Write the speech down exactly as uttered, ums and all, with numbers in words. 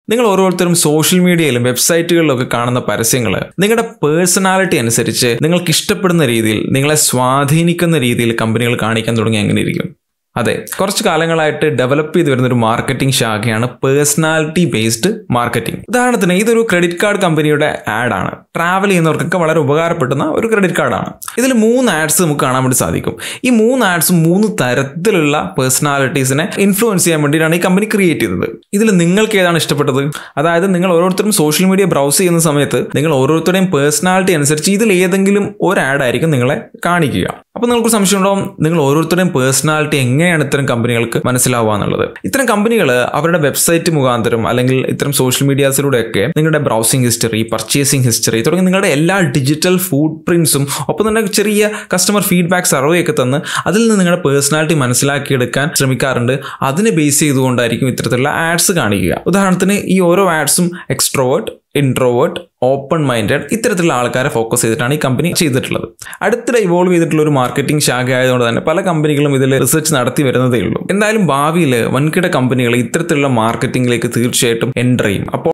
നിങ്ങൾ ഓരോരുത്തരും സോഷ്യൽ മീഡിയയിലും വെബ്സൈറ്റുകളിലും ഒക്കെ കാണുന്ന പരസ്യങ്ങൾ നിങ്ങളുടെ പേഴ്സണാലിറ്റി അനുസരിച്ച് നിങ്ങൾക്ക് ഇഷ്ടപ്പെടുന്ന രീതിയിൽ നിങ്ങളെ സ്വാധീനിക്കുന്ന രീതിയിൽ കമ്പനികൾ കാണിക്കാൻ തുടങ്ങി എങ്ങനെ ഇരിക്കും? അതെ, കുറച്ച് കാലങ്ങളായിട്ട് ഡെവലപ്പ് ചെയ്ത് വരുന്ന ഒരു മാർക്കറ്റിംഗ് ശാഖയാണ് പേഴ്സണാലിറ്റി ബേസ്ഡ് മാർക്കറ്റിംഗ്. ഉദാഹരണത്തിന് ഇതൊരു ക്രെഡിറ്റ് കാർഡ് കമ്പനിയുടെ ആഡാണ്. ട്രാവൽ ചെയ്യുന്നവർക്കൊക്കെ വളരെ ഉപകാരപ്പെടുന്ന ഒരു ക്രെഡിറ്റ് കാർഡാണ്. ഇതിൽ മൂന്ന് ആഡ്സ് നമുക്ക് കാണാൻ വേണ്ടി സാധിക്കും. ഈ മൂന്ന് ആഡ്സും മൂന്ന് തരത്തിലുള്ള പേഴ്സണാലിറ്റീസിനെ ഇൻഫ്ലുവൻസ് ചെയ്യാൻ വേണ്ടിയിട്ടാണ് ഈ കമ്പനി ക്രിയേറ്റ് ചെയ്തത്. ഇതിൽ നിങ്ങൾക്ക് ഏതാണ് ഇഷ്ടപ്പെട്ടത്? അതായത് നിങ്ങൾ ഓരോരുത്തരും സോഷ്യൽ മീഡിയ ബ്രൗസ് ചെയ്യുന്ന സമയത്ത് നിങ്ങൾ ഓരോരുത്തരുടെയും പേഴ്സണാലിറ്റി അനുസരിച്ച് ഇതിൽ ഏതെങ്കിലും ഒരു ആഡായിരിക്കും നിങ്ങളെ കാണിക്കുക. അപ്പോൾ നിങ്ങൾക്ക് സംശയം ഉണ്ടാവും, നിങ്ങൾ ഓരോരുത്തരുടെയും പേഴ്സണാലിറ്റി എങ്ങനെയാണ് ഇത്തരം കമ്പനികൾക്ക് മനസ്സിലാവുക എന്നുള്ളത്. ഇത്തരം കമ്പനികൾ അവരുടെ വെബ്സൈറ്റ് മുഖാന്തരം അല്ലെങ്കിൽ ഇത്തരം സോഷ്യൽ മീഡിയാസിലൂടെയൊക്കെ നിങ്ങളുടെ ബ്രൗസിംഗ് ഹിസ്റ്ററി, പർച്ചേസിംഗ് ഹിസ്റ്ററി തുടങ്ങി നിങ്ങളുടെ എല്ലാ ഡിജിറ്റൽ ഫുട് പ്രിന്റ്സും ഒപ്പം തന്നെ ചെറിയ കസ്റ്റമർ ഫീഡ്ബാക്ക് സർവേ ഒക്കെ തന്ന് അതിൽ നിന്ന് നിങ്ങളുടെ പേഴ്സണാലിറ്റി മനസ്സിലാക്കിയെടുക്കാൻ ശ്രമിക്കാറുണ്ട്. അതിനെ ബേസ് ചെയ്തുകൊണ്ടായിരിക്കും ഇത്തരത്തിലുള്ള ആഡ്സ് കാണിക്കുക. ഉദാഹരണത്തിന് ഈ ഓരോ ആഡ്സും എക്സ്ട്രോവേർട്ട്, ഇൻട്രോവേർട്ട്, ഓപ്പൺ മൈൻഡഡ് ഇത്തരത്തിലുള്ള ആൾക്കാരെ ഫോക്കസ് ചെയ്തിട്ടാണ് ഈ കമ്പനി ചെയ്തിട്ടുള്ളത്. അടുത്തിടെ ഇവോൾവ് ചെയ്തിട്ടുള്ള ഒരു മാർക്കറ്റിംഗ് ശാഖ ആയതുകൊണ്ട് തന്നെ പല കമ്പനികളും ഇതിൽ റിസർച്ച് നടത്തി വരുന്നതേ ഉള്ളൂ. എന്തായാലും ഭാവിയിൽ വൻകിട കമ്പനികൾ ഇത്തരത്തിലുള്ള മാർക്കറ്റിംഗിലേക്ക് തീർച്ചയായിട്ടും എൻ്റർ ചെയ്യും. അപ്പോൾ